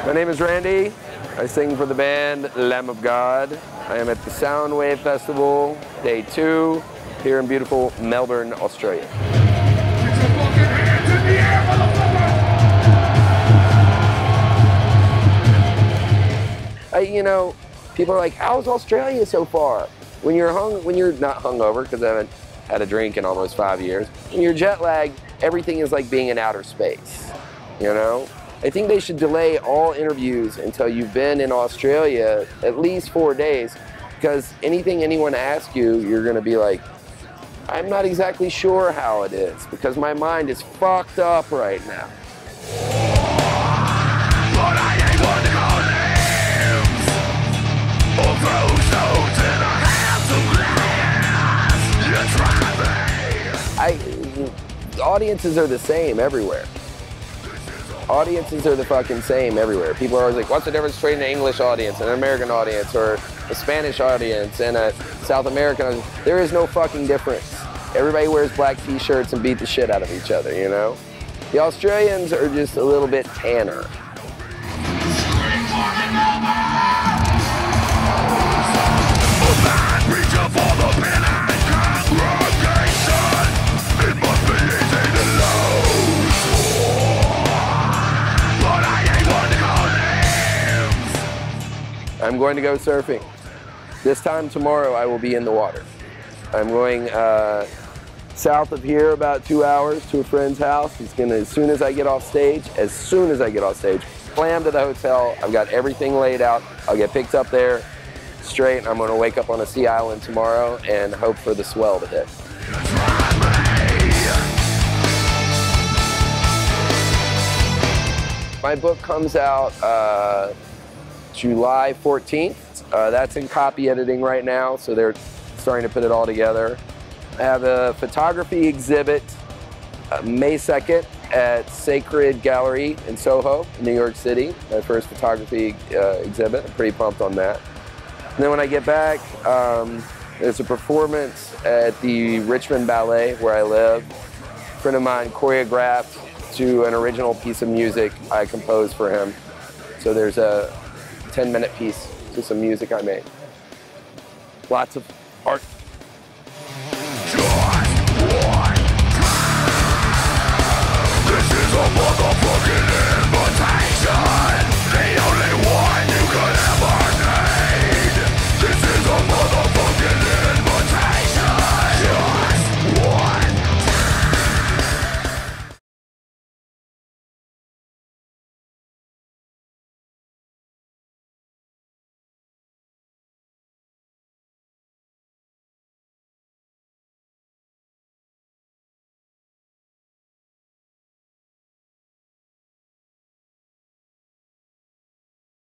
My name is Randy. I sing for the band Lamb of God. I am at the Soundwave Festival, day 2, here in beautiful Melbourne, Australia. You know, people are like, how's Australia so far? When you're not hungover, because I haven't had a drink in almost 5 years, when you're jet lagged, everything is like being in outer space, you know? I think they should delay all interviews until you've been in Australia at least 4 days, because anything anyone asks you, you're gonna be like, I'm not exactly sure how it is, because my mind is fucked up right now. Audiences are the same everywhere. Audiences are the fucking same everywhere. People are always like, what's the difference between an English audience and an American audience or a Spanish audience and a South American audience? There is no fucking difference. Everybody wears black t-shirts and beat the shit out of each other, you know? The Australians are just a little bit tanner. I'm going to go surfing. This time tomorrow I will be in the water. I'm going south of here about 2 hours to a friend's house. He's gonna, as soon as I get off stage, slam to the hotel. I've got everything laid out. I'll get picked up there straight, and I'm gonna wake up on a sea island tomorrow and hope for the swell to hit. My book comes out July 14th. That's in copy editing right now, so they're starting to put it all together. I have a photography exhibit May 2nd at Sacred Gallery in Soho, New York City. My first photography exhibit. I'm pretty pumped on that. And then when I get back, there's a performance at the Richmond Ballet where I live. A friend of mine choreographed to an original piece of music I composed for him. So there's a 10-minute piece to some music I made. Lots of art.